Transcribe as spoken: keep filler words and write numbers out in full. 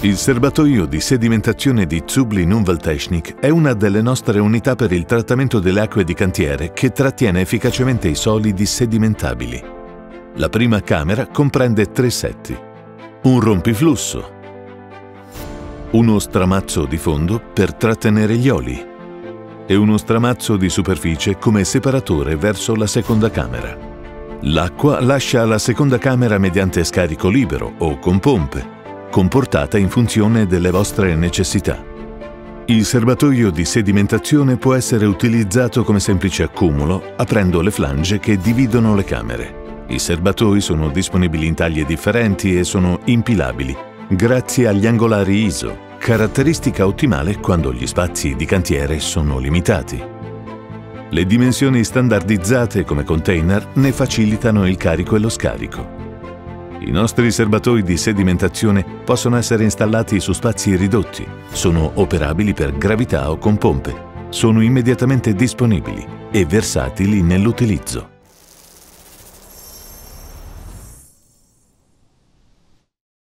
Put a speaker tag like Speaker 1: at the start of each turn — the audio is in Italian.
Speaker 1: Il serbatoio di sedimentazione di Zubli Umwelttechnik è una delle nostre unità per il trattamento delle acque di cantiere che trattiene efficacemente i solidi sedimentabili. La prima camera comprende tre setti: un rompiflusso, uno stramazzo di fondo per trattenere gli oli e uno stramazzo di superficie come separatore verso la seconda camera. L'acqua lascia la seconda camera mediante scarico libero o con pompe, comportata in funzione delle vostre necessità. Il serbatoio di sedimentazione può essere utilizzato come semplice accumulo, aprendo le flange che dividono le camere. I serbatoi sono disponibili in taglie differenti e sono impilabili, grazie agli angolari I S O, caratteristica ottimale quando gli spazi di cantiere sono limitati. Le dimensioni standardizzate come container ne facilitano il carico e lo scarico. I nostri serbatoi di sedimentazione possono essere installati su spazi ridotti, sono operabili per gravità o con pompe, sono immediatamente disponibili e versatili nell'utilizzo.